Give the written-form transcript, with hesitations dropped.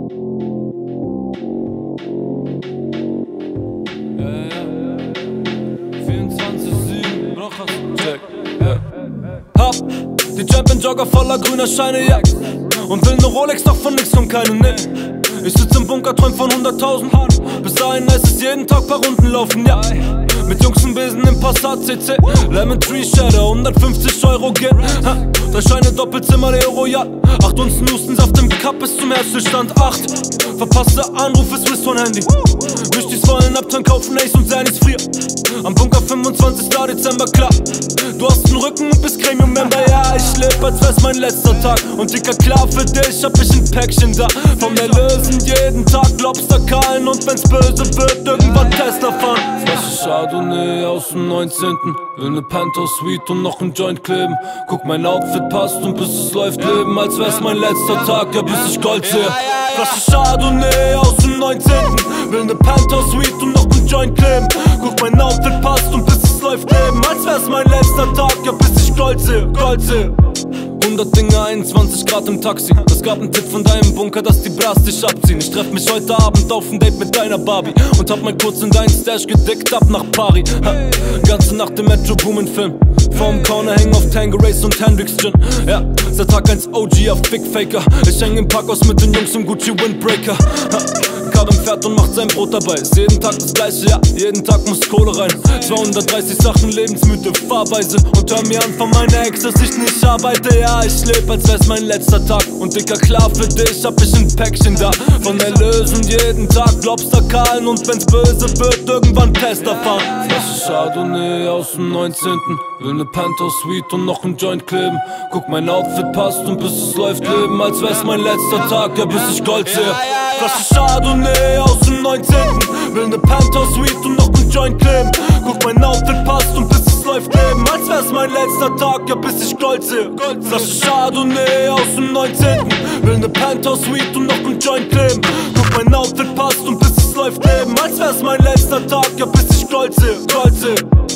Hab die Champion-Jogger voller grüner Scheine, ja. Und will ne Rolex, doch von nix und keine, ne. Ich sitz im Bunker, träum von 100.000. Bis dahin heißt es jeden Tag paar Runden laufen, ja. Mit Jungs und Besen im Passat CC, Lemon Tree Shadow, 150 Euro geht. 3 Scheine Doppelzimmer, der Royal. 8 Unzen Hustensaft im Cup bis zum Herzstillstand 8. Verpasste Anrufe, Swiss von Handy. Wichtigs wollen Abturn kaufen, Ace und Zernys frier. Am Bunker 25. Dezember, klar. Du hast den Rücken und bist Premium-Member, ja. Ich leb, als wär's mein letzter Tag. Und Dicker, klar, für dich hab ich ein Päckchen da. Vom Erlösen jeden Tag Lobster kahlen. Und wenn's böse wird, irgendwann Tesla fahren. Flasche Chardonnay aus dem 19. Will ne Penthouse Suite und noch ein Joint kleben. Guck, mein Outfit passt und bis es läuft, leben, als wär's mein letzter Tag, ja, bis ich Gold sehe. Flasche Chardonnay aus dem 19. Will ne Penthouse Suite und noch ein Joint kleben. Guck, mein Outfit passt und bis es läuft, leben, als wär's mein letzter Tag, ja, bis ich Gold sehe, Gold sehe. 100 Dinge, 21 Grad im Taxi. Es gab einen Tipp von deinem Bunker, dass die Bras dich abziehen. Ich treff mich heute Abend auf ein Date mit deiner Barbie und hab mein kurz in deinen Stash gedickt, ab nach Paris. Ganze Nacht im Metro Boomin Film. Vorm Corner hängen auf Tango Race und Hendrix Gin. Ja, seit Tag 1 OG auf Big Faker. Ich häng im Parkhaus mit den Jungs im Gucci Windbreaker. Karren fährt und macht sein Brot dabei. Ist jeden Tag das gleiche, ja, jeden Tag muss Kohle rein. 230 Sachen, Lebensmythe, Fahrweise. Und hör mir an von meiner Ex, dass ich nicht arbeite, ja. Ich leb, als wär's mein letzter Tag. Und Dicker, klar, für dich hab ich ein Päckchen da. Von Erlösen jeden Tag Lobster kahlen. Und wenn's böse wird, irgendwann Tesla fahren. Flasche Chardonnay aus dem 19. Will ne Penthouse Suite und noch ein Joint kleben. Guck, mein Outfit passt und bis es läuft, leben, als wär's mein letzter Tag, ja, bis ich Gold sehe. Flasche Chardonnay aus dem 19. Will ne Penthouse Suite und noch ein Joint kleben. Guck, mein Outfit passt und bis es läuft, leben, als wär's mein letzter Tag, ja, bis ich Gold sehe. Flasche Chardonnay aus dem 19. Will ne Penthouse Suite und noch ein Joint kleben. Guck, mein Outfit passt und bis es läuft, leben, als wär's mein letzter Tag, ja, bis ich Gold sehe, Gold sehe.